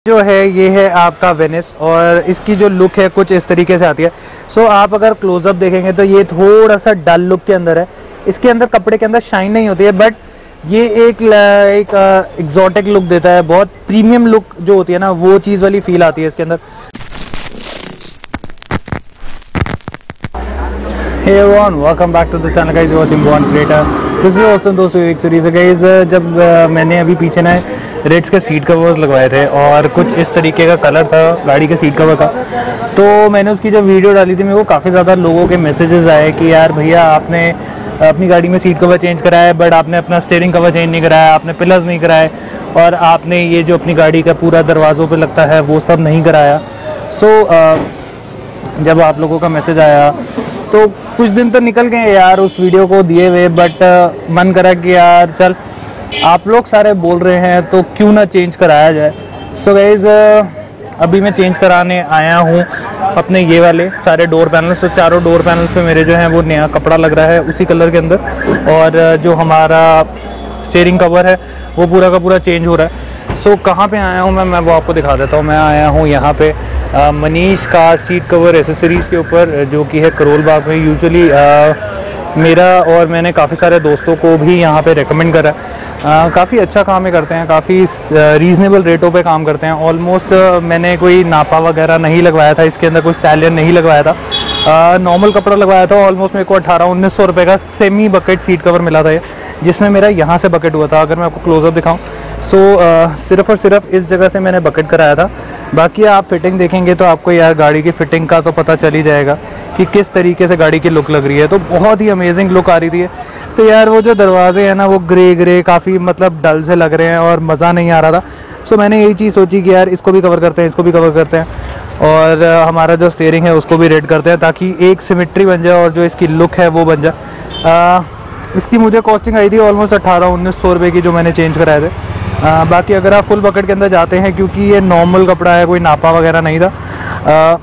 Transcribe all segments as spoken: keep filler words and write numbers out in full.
जो है ये है आपका वेनिस और इसकी जो लुक है कुछ इस तरीके से आती है। सो so, आप अगर क्लोजअप देखेंगे तो ये थोड़ा सा डल लुक के अंदर है। इसके अंदर कपड़े के अंदर शाइन नहीं होती है, बट ये एक एक एग्जॉटिक लुक देता है। बहुत प्रीमियम लुक जो होती है ना, वो चीज़ वाली फील आती है इसके अंदर। Hey everyone, welcome back to the channel guys, watching Born Creator. This is also दोस्तों एक सीरीज है guys। जब uh, मैंने अभी पीछे ना रेड्स के सीट कवर्स लगवाए थे और कुछ इस तरीके का कलर था गाड़ी के सीट कवर का, तो मैंने उसकी जब वीडियो डाली थी मेरे को काफ़ी ज़्यादा लोगों के मैसेजेस आए कि यार भैया आपने अपनी गाड़ी में सीट कवर चेंज कराया है बट आपने अपना स्टीयरिंग कवर चेंज नहीं कराया, आपने पिलर्स नहीं कराए और आपने ये जो अपनी गाड़ी का पूरा दरवाज़ों पर लगता है वो सब नहीं कराया। सो so, uh, जब आप लोगों का मैसेज आया तो कुछ दिन तो निकल गए यार उस वीडियो को दिए हुए, बट मन करा कि यार चल आप लोग सारे बोल रहे हैं तो क्यों ना चेंज कराया जाए। सो गाइज अभी मैं चेंज कराने आया हूँ अपने ये वाले सारे डोर पैनल्स। तो चारों डोर पैनल्स पे मेरे जो हैं वो नया कपड़ा लग रहा है उसी कलर के अंदर, और जो हमारा स्टीयरिंग कवर है वो पूरा का पूरा चेंज हो रहा है। सो so, कहाँ पे आया हूँ मैं मैं वो आपको दिखा देता हूँ। मैं आया हूँ यहाँ पे Manish car seat cover accessories के ऊपर, जो कि है करोल बाग में। यूजुअली मेरा और मैंने काफ़ी सारे दोस्तों को भी यहाँ पे रेकमेंड करा। काफ़ी अच्छा काम ये करते हैं, काफ़ी रीज़नेबल रेटों पे काम करते हैं। ऑलमोस्ट मैंने कोई नापा वगैरह नहीं लगवाया था, इसके अंदर कोई स्टैलियन नहीं लगवाया था, नॉर्मल कपड़ा लगवाया था। ऑलमोस्ट मेरे को अठारह उन्नीस सौ रुपये का सेमी बकेट सीट कवर मिला था, जिसमें मेरा यहाँ से बकेट हुआ था। अगर मैं आपको क्लोजअप दिखाऊँ सो so, सिर्फ और सिर्फ इस जगह से मैंने बकेट कराया था। बाकी आप फिटिंग देखेंगे तो आपको यार गाड़ी की फ़िटिंग का तो पता चल ही जाएगा कि किस तरीके से गाड़ी की लुक लग रही है। तो बहुत ही अमेजिंग लुक आ रही थी। तो यार वो जो दरवाजे हैं ना वो ग्रे ग्रे काफ़ी मतलब डल से लग रहे हैं और मज़ा नहीं आ रहा था। सो मैंने यही चीज़ सोची कि यार इसको भी कवर करते हैं, इसको भी कवर करते हैं और हमारा जो स्टीयरिंग है उसको भी रेड करते हैं, ताकि एक सिमेट्री बन जाए और जो इसकी लुक है वो बन जाए। इसकी मुझे कॉस्टिंग आई थी ऑलमोस्ट अट्ठारह उन्नीस सौ रुपये की, जो मैंने चेंज कराए थे। आ, बाकी अगर आप फुल बकेट के अंदर जाते हैं, क्योंकि ये नॉर्मल कपड़ा है, कोई नापा वगैरह नहीं था, आ,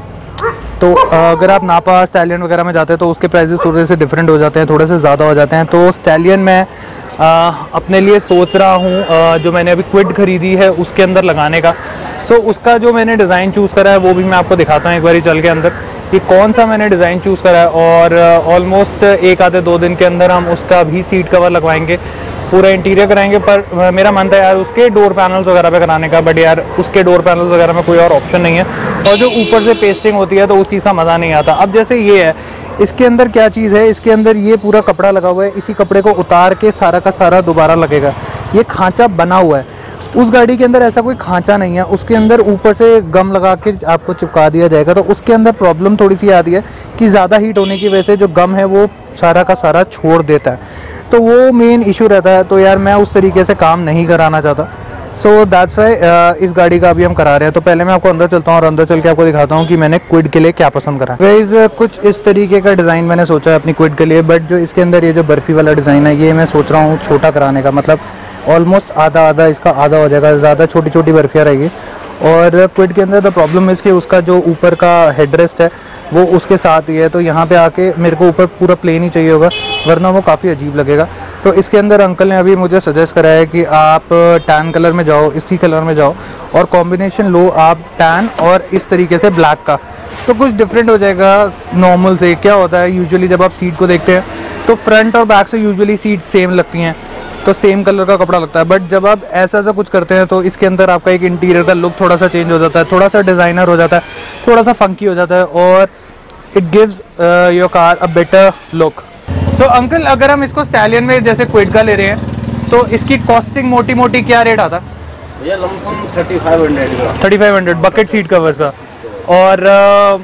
तो आ, अगर आप नापा स्टैलियन वगैरह में जाते हैं तो उसके प्राइसेस थोड़े से डिफरेंट हो जाते हैं, थोड़े से ज़्यादा हो जाते हैं। तो स्टैलियन मैं आ, अपने लिए सोच रहा हूँ, जो मैंने अभी क्विड खरीदी है उसके अंदर लगाने का। सो उसका जो मैंने डिज़ाइन चूज़ करा है वो भी मैं आपको दिखाता हूँ एक बारी चल के अंदर कि कौन सा मैंने डिज़ाइन चूज़ करा है। और ऑलमोस्ट एक आधे दो दिन के अंदर हम उसका भी सीट कवर लगवाएंगे, पूरा इंटीरियर कराएंगे। पर मेरा मन था यार उसके डोर पैनल्स वगैरह पे कराने का, बट यार उसके डोर पैनल्स वगैरह में कोई और ऑप्शन नहीं है, और जो ऊपर से पेस्टिंग होती है तो उस चीज़ का मज़ा नहीं आता। अब जैसे ये है, इसके अंदर क्या चीज़ है, इसके अंदर ये पूरा कपड़ा लगा हुआ है, इसी कपड़े को उतार के सारा का सारा दोबारा लगेगा। ये खांचा बना हुआ है, उस गाड़ी के अंदर ऐसा कोई खांचा नहीं है। उसके अंदर ऊपर से गम लगा के आपको चिपका दिया जाएगा। तो उसके अंदर प्रॉब्लम थोड़ी सी आती है कि ज़्यादा हीट होने की वजह से जो गम है वो सारा का सारा छोड़ देता है, तो वो मेन इशू रहता है। तो यार मैं उस तरीके से काम नहीं कराना चाहता। सो दैट्स वाई इस गाड़ी का अभी हम करा रहे हैं। तो पहले मैं आपको अंदर चलता हूँ और अंदर चल के आपको दिखाता हूँ कि मैंने क्विड के लिए क्या पसंद करा। गाइस कुछ इस तरीके का डिज़ाइन मैंने सोचा है अपनी क्विड के लिए, बट जो इसके अंदर ये जो बर्फ़ी वाला डिज़ाइन है ये मैं सोच रहा हूँ छोटा कराने का, मतलब ऑलमोस्ट आधा आधा इसका आधा हो जाएगा, ज़्यादा छोटी छोटी बर्फियाँ रहेगी। और क्विड के अंदर द प्रॉब्लम है कि उसका जो ऊपर का हेडरेस्ट है वो उसके साथ ही है, तो यहाँ पे आके मेरे को ऊपर पूरा प्लेन ही चाहिए होगा, वरना वो काफ़ी अजीब लगेगा। तो इसके अंदर अंकल ने अभी मुझे सजेस्ट करा है कि आप टैन कलर में जाओ, इसी कलर में जाओ और कॉम्बिनेशन लो आप टैन और इस तरीके से ब्लैक का, तो कुछ डिफरेंट हो जाएगा नॉर्मल से। क्या होता है यूजुअली जब आप सीट को देखते हैं तो फ्रंट और बैक से यूजुअली सीट सेम लगती हैं, तो सेम कलर का कपड़ा लगता है। बट जब आप ऐसा ऐसा कुछ करते हैं तो इसके अंदर आपका एक इंटीरियर का लुक थोड़ा सा चेंज हो जाता है, थोड़ा सा डिज़ाइनर हो जाता है, थोड़ा सा फंकी हो जाता है, और it gives your car a better look. So uncle अगर हम इसको स्टैलियन में जैसे क्विड का ले रहे हैं तो इसकी कॉस्टिंग मोटी मोटी क्या रेट आता है? भैया लमसम थर्टी फाइव हंड्रेड का, thirty five hundred bucket seat covers का। और uh,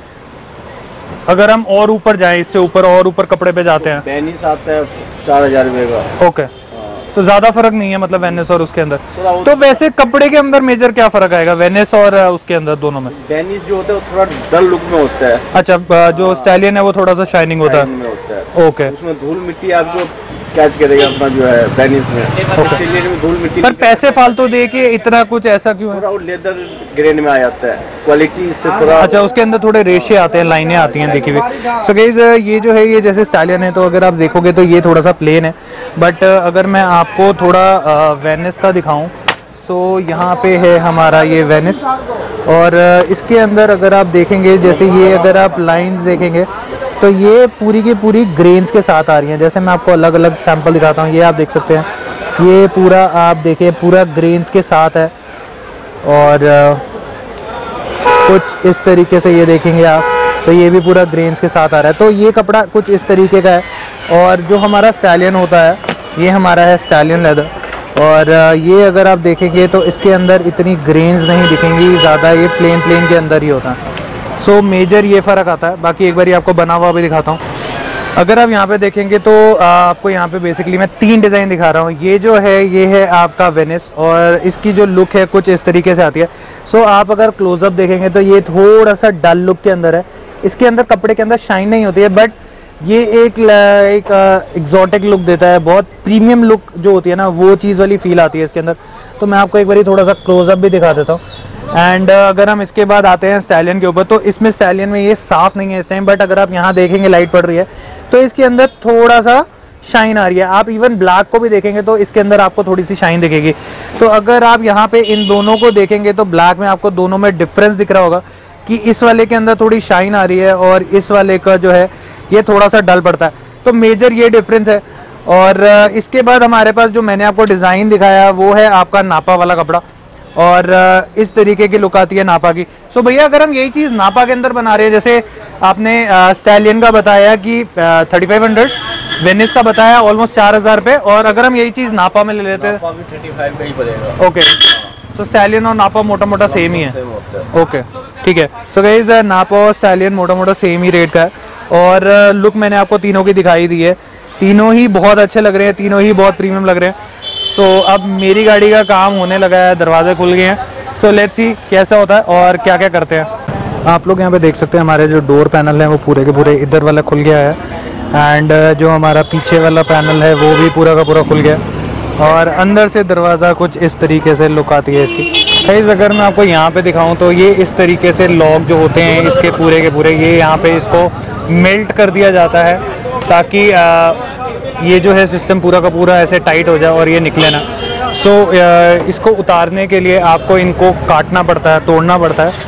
अगर हम और ऊपर जाएं, इससे ऊपर और ऊपर कपड़े पे जाते हैं, वेनिस आता है चार हजार रुपये का। ओके, तो ज़्यादा फर्क नहीं है मतलब वेनिस और उसके अंदर। तो वैसे कपड़े के अंदर मेजर क्या फ़र्क आएगा वेनिस और उसके अंदर दोनों में? वेनिस जो होता है वो थोड़ा डल लुक में होता है। अच्छा, जो स्टैलियन है वो थोड़ा सा शाइनिंग होता है। ओके, उसमें धूल मिट्टी आपको कैच करेगा अपना जो है वेनिस में। स्टैलियन में धूल मिट्टी। पर पैसे फालतू दे के इतना कुछ ऐसा क्यों है? थोड़ा वो लेदर ग्रेन में आ जाता है, क्वालिटी इससे थोड़ा। अच्छा, उसके अंदर थोड़े रेशे आते हैं, लाइनें आती हैं देखी हुई। सो गाइस ये जो है ये जैसे स्टैलियन है, तो अगर आप देखोगे तो ये थोड़ा सा प्लेन है, बट अगर मैं आपको थोड़ा वेनिस का दिखाऊं सो यहाँ पे है हमारा ये वेनिस, और इसके अंदर अगर आप देखेंगे, जैसे ये अगर आप लाइंस देखेंगे तो ये पूरी की पूरी ग्रेन्स के साथ आ रही हैं। जैसे मैं आपको अलग अलग सैंपल दिखाता हूँ, ये आप देख सकते हैं, ये पूरा आप देखिए पूरा ग्रेन्स के साथ है। और कुछ इस तरीके से ये देखेंगे आप तो ये भी पूरा ग्रेन्स के साथ आ रहा है। तो ये कपड़ा कुछ इस तरीके का है। और जो हमारा स्टैलियन होता है, ये हमारा है स्टैलियन लेदर, और ये अगर आप देखेंगे तो इसके अंदर इतनी ग्रेन्स नहीं दिखेंगी ज़्यादा, ये प्लेन प्लेन के अंदर ही होता है। सो so, मेजर ये फ़र्क आता है। बाकी एक बार आपको बना हुआ भी दिखाता हूँ। अगर आप यहाँ पे देखेंगे तो आपको यहाँ पे बेसिकली मैं तीन डिज़ाइन दिखा रहा हूँ। ये जो है ये है आपका वेनिस, और इसकी जो लुक है कुछ इस तरीके से आती है। सो so, आप अगर क्लोजअप देखेंगे तो ये थोड़ा सा डल लुक के अंदर है। इसके अंदर कपड़े के अंदर शाइन नहीं होती है, बट ये एक एक एग्जॉटिक लुक देता है, बहुत प्रीमियम लुक जो होती है ना, वो चीज़ वाली फील आती है इसके अंदर। तो मैं आपको एक बार थोड़ा सा क्लोजअप भी दिखा देता हूँ। एंड uh, अगर हम इसके बाद आते हैं स्टैलियन के ऊपर, तो इसमें स्टैलियन में ये साफ नहीं है इस टाइम, बट अगर आप यहाँ देखेंगे लाइट पड़ रही है तो इसके अंदर थोड़ा सा शाइन आ रही है। आप इवन ब्लैक को भी देखेंगे तो इसके अंदर आपको थोड़ी सी शाइन दिखेगी। तो अगर आप यहाँ पे इन दोनों को देखेंगे तो ब्लैक में आपको दोनों में डिफरेंस दिख रहा होगा कि इस वाले के अंदर थोड़ी शाइन आ रही है और इस वाले का जो है ये थोड़ा सा डल पड़ता है। तो मेजर ये डिफरेंस है। और इसके बाद हमारे पास जो मैंने आपको डिज़ाइन दिखाया वो है आपका नापा वाला कपड़ा, और इस तरीके की लुक आती है नापा की। सो भैया अगर हम यही चीज़ नापा के अंदर बना रहे हैं, जैसे आपने स्टैलियन का बताया कि थर्टी फाइव हंड्रेड, वेनिस का बताया ऑलमोस्ट चार हज़ार रुपये, और अगर हम यही चीज़ नापा में ले लेते हैं थर्टी फाइव का ही पड़ेगा। ओके, तो स्टैलियन और नापा मोटा मोटा सेम ही है। ओके ठीक है। सो गाइस नापा और स्टैलियन मोटा मोटा सेम ही रेट का है, और लुक मैंने आपको तीनों की दिखाई दी है। तीनों ही बहुत अच्छे लग रहे हैं, तीनों ही बहुत प्रीमियम लग रहे हैं। तो अब मेरी गाड़ी का काम होने लगा है, दरवाजे खुल गए हैं। सो लेट्स सी कैसा होता है और क्या क्या करते हैं। आप लोग यहाँ पे देख सकते हैं हमारे जो डोर पैनल है वो पूरे के पूरे इधर वाला खुल गया है, एंड जो हमारा पीछे वाला पैनल है वो भी पूरा का पूरा खुल गया, और अंदर से दरवाज़ा कुछ इस तरीके से लुक आती है इसकी। गाइस अगर मैं आपको यहाँ पे दिखाऊँ तो ये इस तरीके से लॉक जो होते हैं इसके पूरे के पूरे, ये यहाँ पे इसको मेल्ट कर दिया जाता है ताकि आ, ये जो है सिस्टम पूरा का पूरा ऐसे टाइट हो जाए और ये निकले ना। सो so, इसको उतारने के लिए आपको इनको काटना पड़ता है, तोड़ना पड़ता है,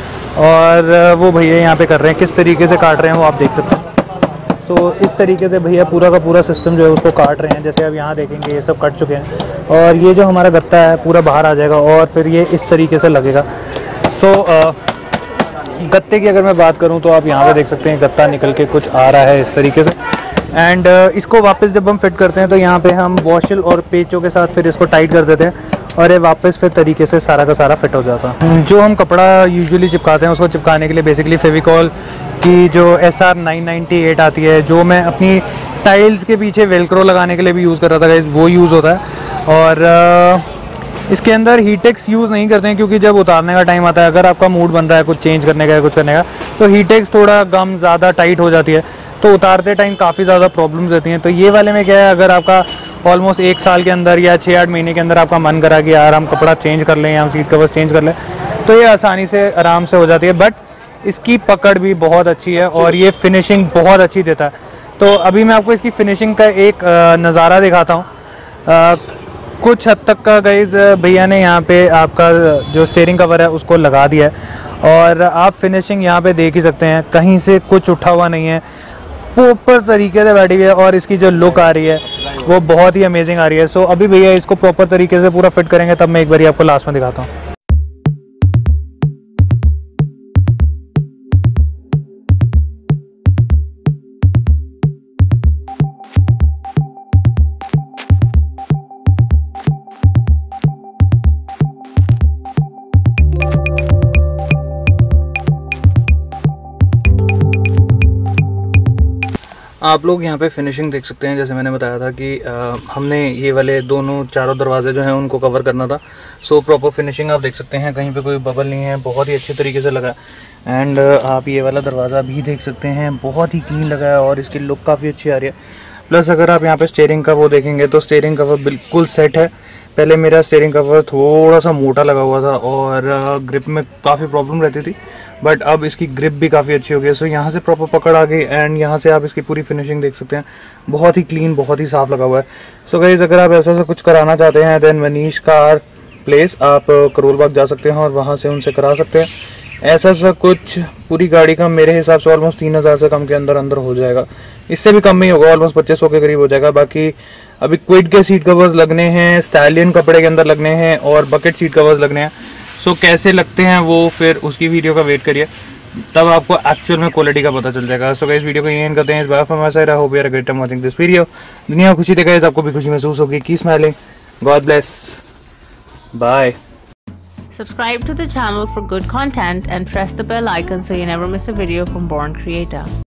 और वो भैया यहाँ पे कर रहे हैं। किस तरीके से काट रहे हैं वो आप देख सकते हैं। सो so, इस तरीके से भैया पूरा का पूरा सिस्टम जो है उसको काट रहे हैं। जैसे आप यहाँ देखेंगे ये सब कट चुके हैं, और ये जो हमारा गत्ता है पूरा बाहर आ जाएगा और फिर ये इस तरीके से लगेगा। सो so, गत्ते की अगर मैं बात करूँ तो आप यहाँ पे देख सकते हैं गत्ता निकल के कुछ आ रहा है इस तरीके से। एंड uh, इसको वापस जब हम फिट करते हैं तो यहाँ पे हम वॉशल और पेचों के साथ फिर इसको टाइट कर देते हैं, और ये वापस फिर तरीके से सारा का सारा फिट हो जाता है। जो हम कपड़ा यूजुअली चिपकाते हैं उसको चिपकाने के लिए बेसिकली फेविकॉल की जो S R nine ninety eight आती है, जो मैं अपनी टाइल्स के पीछे वेलक्रो लगाने के लिए भी यूज़ कर रहा था, वो यूज़ होता है। और uh, इसके अंदर हीटेक्स यूज़ नहीं करते हैं, क्योंकि जब उतारने का टाइम आता है, अगर आपका मूड बन रहा है कुछ चेंज करने का, कुछ करने का, तो हीटेक्स थोड़ा गम ज़्यादा टाइट हो जाती है, तो उतारते टाइम काफ़ी ज़्यादा प्रॉब्लम्स रहती हैं। तो ये वाले में क्या है, अगर आपका ऑलमोस्ट एक साल के अंदर या छः आठ महीने के अंदर आपका मन करा कि यार हम कपड़ा चेंज कर लें या हम सीट कवर्स चेंज कर लें, तो ये आसानी से आराम से हो जाती है। बट इसकी पकड़ भी बहुत अच्छी है और ये फिनिशिंग बहुत अच्छी देता है। तो अभी मैं आपको इसकी फिनिशिंग का एक नज़ारा दिखाता हूँ। कुछ हद तक का गाइस भैया ने यहाँ पे आपका जो स्टीयरिंग कवर है उसको लगा दिया है, और आप फिनिशिंग यहाँ पे देख ही सकते हैं, कहीं से कुछ उठा हुआ नहीं है, प्रॉपर तरीके से बैठी हुई है, और इसकी जो लुक आ रही है वो बहुत ही अमेजिंग आ रही है। सो अभी भैया इसको प्रॉपर तरीके से पूरा फिट करेंगे, तब मैं एक बार आपको लास्ट में दिखाता हूँ। आप लोग यहाँ पे फिनिशिंग देख सकते हैं। जैसे मैंने बताया था कि आ, हमने ये वाले दोनों चारों दरवाजे जो हैं उनको कवर करना था। सो प्रॉपर फिनिशिंग आप देख सकते हैं, कहीं पे कोई बबल नहीं है, बहुत ही अच्छे तरीके से लगा। एंड आप ये वाला दरवाज़ा भी देख सकते हैं, बहुत ही क्लीन लगा है और इसकी लुक काफ़ी अच्छी आ रही है। प्लस अगर आप यहाँ पे स्टीयरिंग का वो देखेंगे तो स्टीयरिंग कवर बिल्कुल सेट है। पहले मेरा स्टीयरिंग कवर थोड़ा सा मोटा लगा हुआ था और ग्रिप में काफ़ी प्रॉब्लम रहती थी, बट अब इसकी ग्रिप भी काफ़ी अच्छी हो गई है। सो यहाँ से प्रॉपर पकड़ आ गई, एंड यहाँ से आप इसकी पूरी फिनिशिंग देख सकते हैं, बहुत ही क्लीन, बहुत ही साफ़ लगा हुआ है। सो गाइस अगर आप ऐसा सा कुछ कराना चाहते हैं देन मनीष कार प्लेस, आप करोल बाग जा सकते हैं और वहाँ से उनसे करा सकते हैं। ऐसा सा कुछ पूरी गाड़ी का मेरे हिसाब से ऑलमोस्ट तीन हज़ार से कम के अंदर अंदर हो जाएगा, इससे भी कम में ही होगा, ऑलमोस्ट पच्चीस सौ के करीब हो जाएगा। बाकी अभी क्विड के सीट कवर्स लगने हैं, स्टैलियन कपड़े के अंदर लगने हैं और बकेट सीट कवर्स लगने हैं। सो कैसे लगते हैं वो फिर उसकी वीडियो का वेट करिए, तब आपको एक्चुअल में क्वालिटी का पता चल जाएगा। सो गाइस वीडियो को यहीं एंड करते हैं। इस बार from my side I hope you are a great time watching this video. दुनिया खुशी दे गाइस, आपको भी खुशी महसूस होगी। की smiling, God bless, bye. Subscribe to the channel for good content and press the bell icon so you never miss a video from Born Creator.